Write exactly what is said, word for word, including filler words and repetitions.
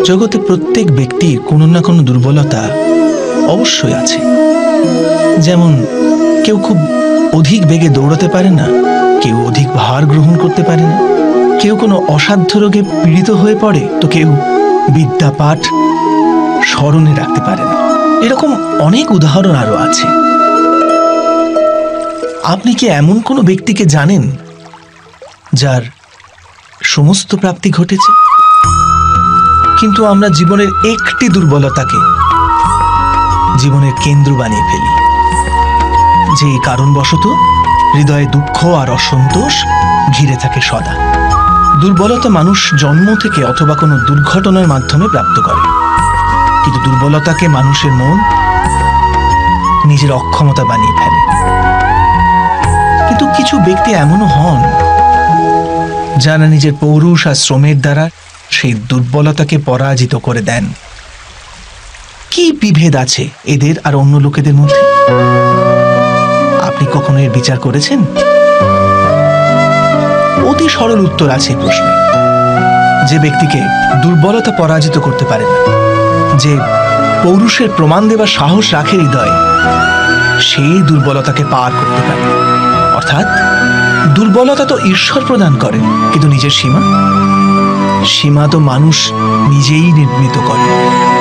জগতে প্রত্যেক ব্যক্তির কোনো না কোনো দুর্বলতা অবশ্যই আছে। যেমন কেউ খুব অধিক বেগে দৌড়াতে পারে না, কেউ অধিক ভার গ্রহণ করতে পারে না, কেউ কোনো অসাধ্য রোগে পীড়িত হয়ে পড়ে, তো কেউ বিদ্যা পাঠ স্মরণে রাখতে পারে না। এরকম অনেক উদাহরণ আরো আছে। আপনি কি এমন কোনো ব্যক্তিকে জানেন যার সমস্ত প্রাপ্তি ঘটেছে? কিন্তু আমরা জীবনের একটি দুর্বলতাকে জীবনের কেন্দ্র বানিয়ে ফেলি, যে কারণবশত হৃদয়ে দুঃখ আর অসন্তোষ ঘিরে থাকে সদা। দুর্বলতা মানুষ জন্ম থেকে অথবা কোনো দুর্ঘটনার মাধ্যমে প্রাপ্ত করে, কিন্তু দুর্বলতাকে মানুষের মন নিজের অক্ষমতা বানিয়ে ফেলে। কিন্তু কিছু ব্যক্তি এমনও হন যারা নিজের পৌরুষ আর শ্রমের দ্বারা সেই দুর্বলতাকে পরাজিত করে দেন। কি বিভেদ আছে এদের আর অন্য লোকেদের মধ্যে? আপনি কখনো এর বিচার করেছেন? অতি সরল উত্তর আছে এই প্রশ্নে। যে ব্যক্তিকে দুর্বলতা পরাজিত করতে পারে না, যে পৌরুষের প্রমাণ দেবার সাহস রাখে হৃদয়ে, সেই দুর্বলতাকে পার করতে পারে। অর্থাৎ দুর্বলতা তো ঈশ্বর প্রদান করেন, কিন্তু নিজের সীমা সীমা তো মানুষ নিজেই নির্মিত করে।